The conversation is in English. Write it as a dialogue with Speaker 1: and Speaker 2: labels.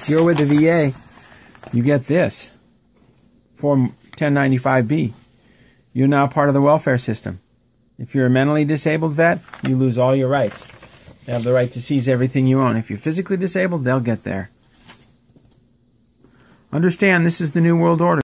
Speaker 1: If you're with the VA, you get this. Form 1095B. You're now part of the welfare system. If you're a mentally disabled vet, you lose all your rights. They have the right to seize everything you own. If you're physically disabled, they'll get there. Understand, this is the New World Order.